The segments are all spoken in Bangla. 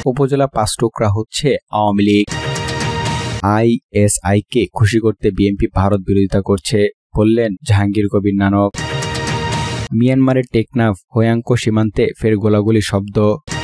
উপজেলা 5 টুকরা হচ্ছে আওয়ামী লীগ। আইএসআইকে খুশি করতে বিএনপি ভারত বিরোধিতা করছে বললেন জাহাঙ্গীর কবির নানক। মিয়ানমারের টেকনাফ হোয়াংকো সীমান্তে ফের গোলাগুলি শব্দ।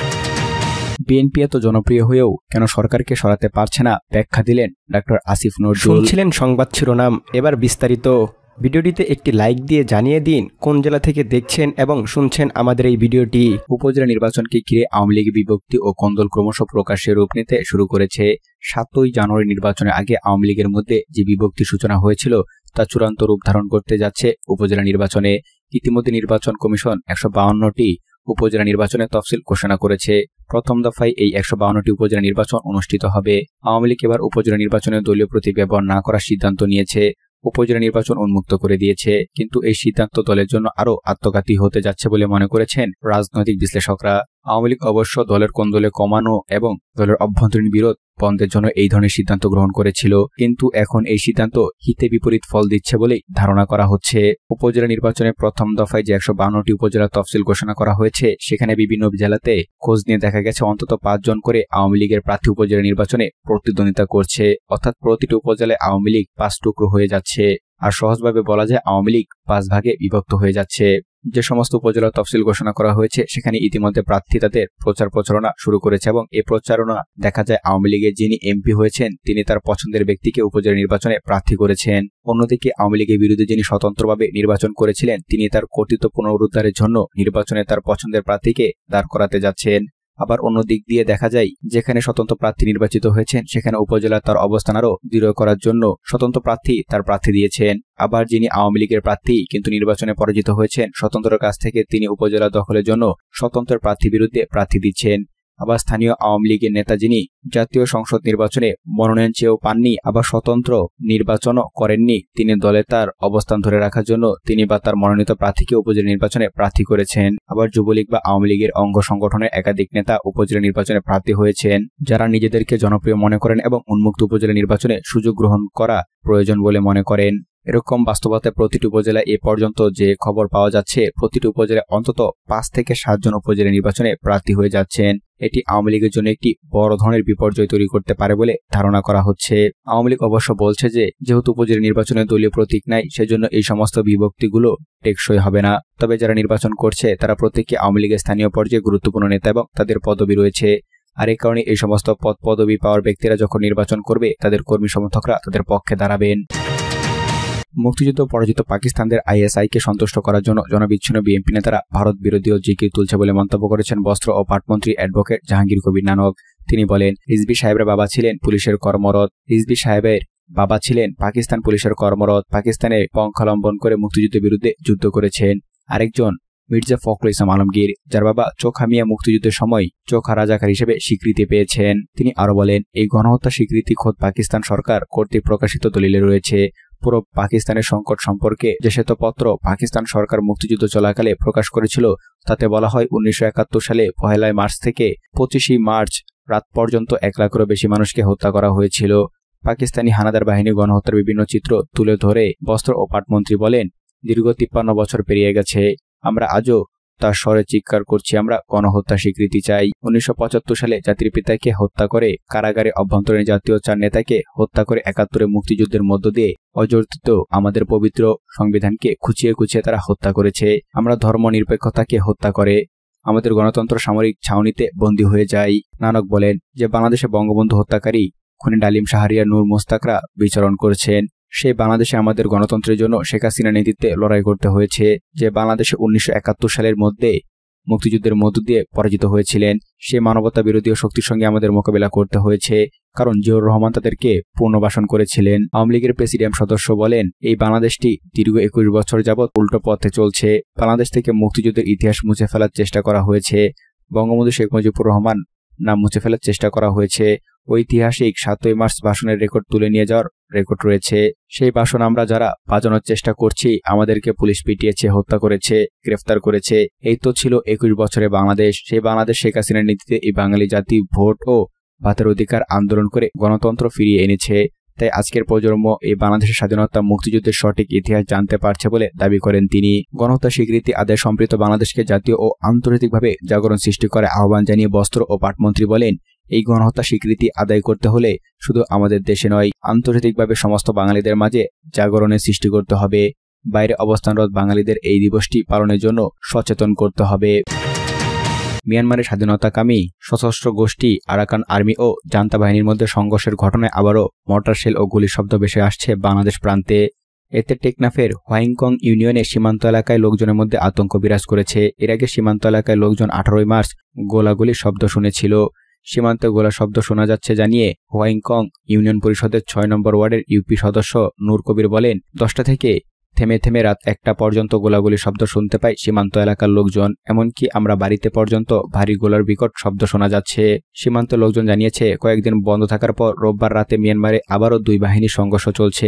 বিএনপি এত জনপ্রিয় হয়েও কেন সরকারকে সরাতে পারছে না, ব্যাখ্যা দিলেন ডক্টর আসিফ নজরুল। শুনছিলেন সংবাদ শিরোনাম, এবার বিস্তারিত। ভিডিওটিতে একটি লাইক দিয়ে জানিয়ে দিন কোন জেলা থেকে দেখছেন এবং শুনছেন আমাদের এই ভিডিওটি। উপজেলা নির্বাচনকে ঘিরে আওয়ামী লীগের বিভক্তি ও কোন্দল ক্রমশ প্রকাশ্যে রূপ নিতে শুরু করেছে। 7ই জানুয়ারি নির্বাচনের আগে আওয়ামী লীগের মধ্যে যে বিভক্তি সূচনা হয়েছিল তা চূড়ান্ত রূপ ধারণ করতে যাচ্ছে উপজেলা নির্বাচনে। ইতিমধ্যে নির্বাচন কমিশন 152টি উপজেলা নির্বাচনের তফসিল ঘোষণা করেছে। প্রথম দফায় এই 152টি উপজেলা নির্বাচন অনুষ্ঠিত হবে। আওয়ামী লীগ এবার উপজেলা নির্বাচনে দলীয় প্রতীক ব্যবহার না করার সিদ্ধান্ত নিয়েছে। উপজেলা নির্বাচন উন্মুক্ত করে দিয়েছে, কিন্তু এই সিদ্ধান্ত দলের জন্য আরও আত্মঘাতী হতে যাচ্ছে বলে মনে করেছেন রাজনৈতিক বিশ্লেষকরা। আওয়ামী লীগ অবশ্য দলের কোন্দলে কমানো এবং দলের অভ্যন্তরীণ বিরোধ বন্ধের জন্য এই ধরনের সিদ্ধান্ত গ্রহণ করেছিল, কিন্তু এখন এই সিদ্ধান্ত হিতে বিপরীত ফল দিচ্ছে বলেই ধারণা করা হচ্ছে। উপজেলা নির্বাচনের প্রথম দফায় যে 152টি উপজেলা তফসিল ঘোষণা করা হয়েছে, সেখানে বিভিন্ন জেলাতে খোঁজ নিয়ে দেখা গেছে অন্তত 5 জন করে আওয়ামী লীগের প্রার্থী উপজেলা নির্বাচনে প্রতিদ্বন্দ্বিতা করছে। অর্থাৎ প্রতিটি উপজেলায় আওয়ামী লীগ 5 টুকরো হয়ে যাচ্ছে। আর সহজভাবে বলা যায় আওয়ামী লীগ 5 ভাগে বিভক্ত হয়ে যাচ্ছে। যে সমস্ত উপজেলা তফসিল ঘোষণা করা হয়েছে সেখানে ইতিমধ্যে প্রার্থী তাদের প্রচার প্রচারণা শুরু করেছে এবং এই প্রচারণা দেখা যায় আওয়ামী লীগের যিনি এমপি হয়েছেন তিনি তার পছন্দের ব্যক্তিকে উপজেলা নির্বাচনে প্রার্থী করেছেন। অন্যদিকে আওয়ামী লীগের বিরুদ্ধে যিনি স্বতন্ত্রভাবে নির্বাচন করেছিলেন তিনি তার কর্তৃত্ব পুনরুদ্ধারের জন্য নির্বাচনে তার পছন্দের প্রার্থীকে দাঁড় করাতে যাচ্ছেন। আবার অন্য দিক দিয়ে দেখা যায় যেখানে স্বতন্ত্র প্রার্থী নির্বাচিত হয়েছেন সেখানে উপজেলা তার অবস্থান আরও দৃঢ় করার জন্য স্বতন্ত্র প্রার্থী তার প্রার্থী দিয়েছেন। আবার যিনি আওয়ামী লীগের প্রার্থী কিন্তু নির্বাচনে পরাজিত হয়েছেন স্বতন্ত্রের কাছ থেকে তিনি উপজেলা দখলের জন্য স্বতন্ত্রের প্রার্থীর বিরুদ্ধে প্রার্থী দিচ্ছেন। আবার স্থানীয় আওয়ামী লীগের নেতা যিনি জাতীয় সংসদ নির্বাচনে মনোনয়ন চেয়েও পাননি, আবার স্বতন্ত্র নির্বাচনও করেননি, তিনি দলে তার অবস্থান ধরে রাখার জন্য তিনি বা তার মনোনীত প্রার্থীকে উপজেলা নির্বাচনে প্রার্থী করেছেন। আবার যুবলীগ বা আওয়ামী লীগের অঙ্গ সংগঠনের একাধিক নেতা উপজেলা নির্বাচনে প্রার্থী হয়েছেন, যারা নিজেদেরকে জনপ্রিয় মনে করেন এবং উন্মুক্ত উপজেলা নির্বাচনে সুযোগ গ্রহণ করা প্রয়োজন বলে মনে করেন। এরকম বাস্তবতায় প্রতিটি উপজেলায় এ পর্যন্ত যে খবর পাওয়া যাচ্ছে প্রতিটি উপজেলায় অন্তত 5 থেকে 7 জন উপজেলা নির্বাচনে প্রার্থী হয়ে যাচ্ছেন। এটি আওয়ামী লীগের জন্য একটি বড় ধরনের বিপর্যয় তৈরি করতে পারে বলে ধারণা করা হচ্ছে। আওয়ামী লীগ অবশ্য বলছে যে যেহেতু উপজেলা নির্বাচনে দলীয় প্রতীক নাই সেজন্য এই সমস্ত বিভক্তিগুলো টেকসই হবে না। তবে যারা নির্বাচন করছে তারা প্রত্যেকে আওয়ামী লীগের স্থানীয় পর্যায়ে গুরুত্বপূর্ণ নেতা এবং তাদের পদবি রয়েছে। আর এই কারণে এই সমস্ত পদবি পাওয়ার ব্যক্তিরা যখন নির্বাচন করবে তাদের কর্মী সমর্থকরা তাদের পক্ষে দাঁড়াবেন। মুক্তিযুদ্ধ পরাজিত পাকিস্তানদের আইএসআইকে সন্তুষ্ট করার জন্য জনবিচ্ছিন্ন বিএনপি নেতারা ভারত বিরোধী জিকির তুলছে বলে মন্তব্য করেছেন বস্ত্র ও পাটমন্ত্রী অ্যাডভোকেট জাহাঙ্গীর কবির নানক। তিনি বলেন, রিজভী সাহেবের বাবা ছিলেন পুলিশের কর্মরত, রিজভী সাহেবের বাবা ছিলেন পাকিস্তান পুলিশের কর্মরত, পাকিস্তানে পঙ্খালম্বন করে মুক্তিযুদ্ধের বিরুদ্ধে যুদ্ধ করেছেন। আরেকজন মির্জা ফখরুল ইসলাম আলমগীর, যার বাবা চোখা মিয়া মুক্তিযুদ্ধের সময় চোখা রাজাকার হিসেবে স্বীকৃতি পেয়েছেন। তিনি আরো বলেন, এই গণহত্যা স্বীকৃতি খোদ পাকিস্তান সরকার কর্তৃক প্রকাশিত দলিলে রয়েছে। পুরো পাকিস্তানের সংকট সম্পর্কে যে শ্বেতপত্র পাকিস্তান সরকার মুক্তিযুদ্ধ চলাকালে প্রকাশ করেছিল তাতে বলা হয় 1971 সালে 1 মার্চ থেকে 25 মার্চ রাত পর্যন্ত 1 লাখেরও বেশি মানুষকে হত্যা করা হয়েছিল। পাকিস্তানি হানাদার বাহিনী গণহত্যার বিভিন্ন চিত্র তুলে ধরে বস্ত্র ও পাটমন্ত্রী বলেন, দীর্ঘ 53 বছর পেরিয়ে গেছে, আমরা আজও তার স্বরে চিৎকার করছি, আমরা গণহত্যা স্বীকৃতি চাই। 1975 সালে জাতির পিতাকে হত্যা করে কারাগারে অভ্যন্তরীণ জাতীয় 4 নেতাকে হত্যা করে 71 মুক্তিযুদ্ধের মধ্য দিয়ে অযর্থিত আমাদের পবিত্র সংবিধানকে খুঁচিয়ে খুঁচিয়ে তারা হত্যা করেছে। আমরা ধর্ম নিরপেক্ষতাকে হত্যা করে আমাদের গণতন্ত্র সামরিক ছাউনিতে বন্দী হয়ে যায়। নানক বলেন যে বাংলাদেশে বঙ্গবন্ধু হত্যাকারী খুনি ডালিম শাহরিয়ার নূর মুস্তাকরা বিচরণ করছেন। সেই বাংলাদেশে আমাদের গণতন্ত্রের জন্য শেখ হাসিনা নেতৃত্বে লড়াই করতে হয়েছে, যে বাংলাদেশে 1971 সালের মধ্যে মুক্তিযুদ্ধের মধ্য দিয়ে পরাজিত হয়েছিলেন। সে মানবতা বিরোধী শক্তির সঙ্গে আমাদের মোকাবিলা করতে হয়েছে, কারণ জিয়াউর রহমান তাদেরকে পুনর্বাসন করেছিলেন। আওয়ামী লীগের প্রেসিডিয়াম সদস্য বলেন, এই বাংলাদেশটি দীর্ঘ 21 বছর যাবৎ উল্টো পথে চলছে। বাংলাদেশ থেকে মুক্তিযুদ্ধের ইতিহাস মুছে ফেলার চেষ্টা করা হয়েছে। বঙ্গবন্ধু শেখ মুজিবুর রহমান নাম মুছে ফেলার চেষ্টা করা হয়েছে। ঐতিহাসিক 7ই মার্চ ভাষণের রেকর্ড তুলে নিয়ে যাওয়ার রেকর্ড রয়েছে। সেই ভাষণ আমরা যারা বাজানোর চেষ্টা করছি আমাদেরকে পুলিশ পিটিয়েছে, হত্যা করেছে, গ্রেফতার করেছে। এই তো ছিল 21 বছরে বাংলাদেশ। সেই বাংলাদেশ শেখ হাসিনার নীতিতে এই বাঙালি জাতি ভোট ও ভাতের অধিকার আন্দোলন করে গণতন্ত্র ফিরিয়ে এনেছে। তাই আজকের প্রজন্ম এই বাংলাদেশের স্বাধীনতা মুক্তিযুদ্ধের সঠিক ইতিহাস জানতে পারছে বলে দাবি করেন তিনি। গণহত্যা স্বীকৃতি আদায় সম্পৃক্ত বাংলাদেশকে জাতীয় ও আন্তর্জাতিকভাবে জাগরণ সৃষ্টি করে আহ্বান জানিয়ে বস্ত্র ও পাটমন্ত্রী বলেন, এই গণহত্যা স্বীকৃতি আদায় করতে হলে শুধু আমাদের দেশে নয়, আন্তর্জাতিকভাবে সমস্ত বাঙালিদের মাঝে জাগরণের সৃষ্টি করতে হবে। বাইরে অবস্থানরত বাঙালিদের এই দিবসটি পালনের জন্য সচেতন করতে হবে। মিয়ানমারের স্বাধীনতাকামী সশস্ত্র গোষ্ঠী আরাকান আর্মি ও জান্তা বাহিনীর মধ্যে সংঘর্ষের ঘটনায় আবারও মর্টার শেল ও গুলির শব্দ ভেসে আসছে বাংলাদেশ প্রান্তে। এতে টেকনাফের হোয়াইংকং ইউনিয়নে সীমান্ত এলাকায় লোকজনের মধ্যে আতঙ্ক বিরাজ করেছে। এর আগে সীমান্ত এলাকায় লোকজন 18 মার্চ গোলাগুলির শব্দ শুনেছিল। সীমান্তে গোলা শব্দ শোনা যাচ্ছে জানিয়ে হোয়াইংকং ইউনিয়ন পরিষদের 6 নম্বর ওয়ার্ডের ইউপি সদস্য নূর কবির বলেন, 10টা থেকে থেমে থেমে রাত 1টা পর্যন্ত গোলাগুলির শব্দ শুনতে পায় সীমান্ত এলাকার লোকজন। এমনকি আমরা বাড়িতে পর্যন্ত ভারী গোলার বিকট শব্দ শোনা যাচ্ছে। সীমান্ত লোকজন জানিয়েছে, কয়েকদিন বন্ধ থাকার পর রোববার রাতে মিয়ানমারে আবারও 2 বাহিনীর সংঘর্ষ চলছে।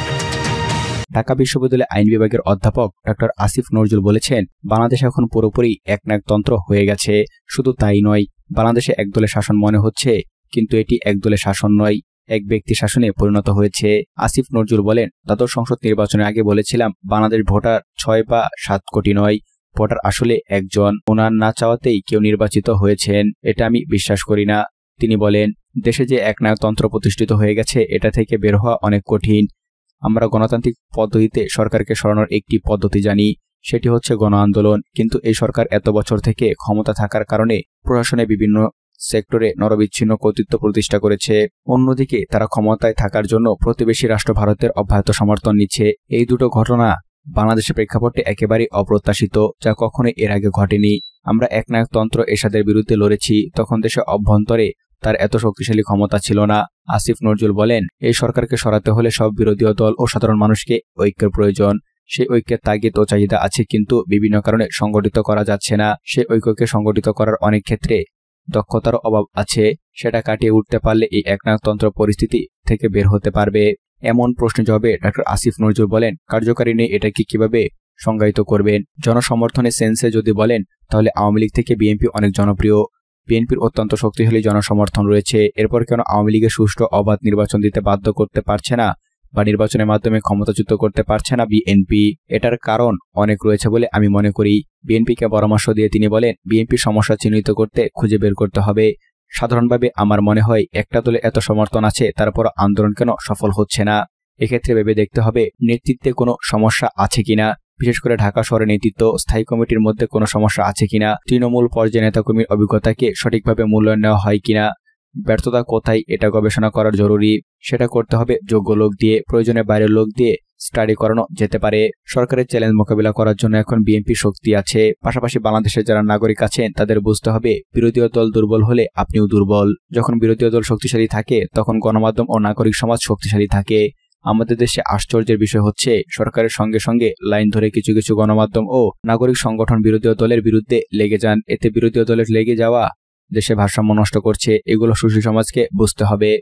ঢাকা বিশ্ববিদ্যালয়ের আইন বিভাগের অধ্যাপক ডক্টর আসিফ নজরুল বলেছেন, বাংলাদেশ এখন পুরোপুরি একনায়কতন্ত্র হয়ে গেছে। শুধু তাই নয়, বাংলাদেশে একদলের শাসন মনে হচ্ছে, কিন্তু এটি একদলের শাসন নয়, এক ব্যক্তি শাসনে পরিণত হয়েছে। আসিফ নজরুল বলেন, দ্বাদশ সংসদ নির্বাচনের আগে বলেছিলাম বাংলাদেশ ভোটার 6 বা 7 কোটি নয়, ভোটার আসলে একজন। ওনার না চাওয়াতেই কেউ নির্বাচিত হয়েছেন, এটা আমি বিশ্বাস করি না। তিনি বলেন, দেশে যে একনায়কতন্ত্র প্রতিষ্ঠিত হয়ে গেছে, এটা থেকে বের হওয়া অনেক কঠিন। আমরা গণতান্ত্রিক পদ্ধতিতে সরকারকে সরানোর একটি পদ্ধতি জানি, সেটি হচ্ছে গণ আন্দোলন। কিন্তু এই সরকার এত বছর থেকে ক্ষমতা থাকার কারণে প্রশাসনে বিভিন্ন সেক্টরে নরবিচ্ছিন্ন কর্তৃত্ব প্রতিষ্ঠা করেছে। অন্যদিকে তারা ক্ষমতায় থাকার জন্য প্রতিবেশী রাষ্ট্র ভারতের অব্যাহত সমর্থন নিচ্ছে। এই দুটো ঘটনা বাংলাদেশের প্রেক্ষাপটে একেবারেই অপ্রত্যাশিত, যা কখনোই এর আগে ঘটেনি। আমরা একনায়কতন্ত্র এরশাদের বিরুদ্ধে লড়েছি, তখন দেশে অভ্যন্তরে তার এত শক্তিশালী ক্ষমতা ছিল না। আসিফ নজরুল বলেন, এই সরকারকে সরাতে হলে সব বিরোধী দল ও সাধারণ মানুষকে ঐক্যের প্রয়োজন। সেই ঐক্যের তাগিদ ও চাহিদা আছে, কিন্তু বিভিন্ন কারণে সংগঠিত করা যাচ্ছে না। সেই ঐক্যকে সংগঠিত করার অনেক ক্ষেত্রে দক্ষতার অভাব আছে। সেটা কাটিয়ে উঠতে পারলে এই একনায়কতন্ত্র পরিস্থিতি থেকে বের হতে পারবে। এমন প্রশ্নের জবাবে ডক্টর আসিফ নজরুল বলেন, কার্যকারী নেই এটাকে কিভাবে সংজ্ঞায়িত করবেন? জনসমর্থনের সেন্সে যদি বলেন, তাহলে আওয়ামী লীগ থেকে বিএনপি অনেক জনপ্রিয়। বিএনপির অত্যন্ত শক্তিশালী জনসমর্থন রয়েছে। এরপর কেন আওয়ামী লীগের সুষ্ঠু অবাধ নির্বাচন দিতে বাধ্য করতে পারছে না বা নির্বাচনের মাধ্যমে ক্ষমতাচ্যুত করতে পারছে না বিএনপি? এটার কারণ অনেক রয়েছে বলে আমি মনে করি। বিএনপিকে পরামর্শ দিয়ে তিনি বলেন, বিএনপির সমস্যা চিহ্নিত করতে খুঁজে বের করতে হবে। সাধারণভাবে আমার মনে হয়, একটা দলে এত সমর্থন আছে, তারপর আন্দোলন কেন সফল হচ্ছে না? এক্ষেত্রে ভেবে দেখতে হবে নেতৃত্বে কোনো সমস্যা আছে কিনা, বিশেষ করে ঢাকা শহরের নেতৃত্ব স্থায়ী কমিটির মধ্যে কোনো সমস্যা আছে কিনা, তৃণমূল পর্যায়ে নেতাকর্মীর অভিজ্ঞতাকে সঠিকভাবে মূল্যায়ন নেওয়া হয় কিনা, ব্যর্থতা কোথায়, এটা গবেষণা করার জরুরি। সেটা করতে হবে যোগ্য লোক দিয়ে, প্রয়োজনে বাইরের লোক দিয়ে স্টাডি করানো যেতে পারে। সরকারের চ্যালেঞ্জ মোকাবিলা করার জন্য এখন বিএনপি শক্তি আছে। পাশাপাশি বাংলাদেশের যারা নাগরিক আছেন তাদের বুঝতে হবে, বিরোধী দল দুর্বল হলে আপনিও দুর্বল। যখন বিরোধী দল শক্তিশালী থাকে, তখন গণমাধ্যম ও নাগরিক সমাজ শক্তিশালী থাকে। আমাদের দেশে আশ্চর্যের বিষয় হচ্ছে, সরকারের সঙ্গে সঙ্গে লাইন ধরে কিছু কিছু গণমাধ্যম ও নাগরিক সংগঠন বিরোধী দলের বিরুদ্ধে লেগে যান। এতে বিরোধী দলের লেগে যাওয়া দেশে ভারসাম্য নষ্ট করছে। এগুলো সুশীল সমাজকে বুঝতে হবে।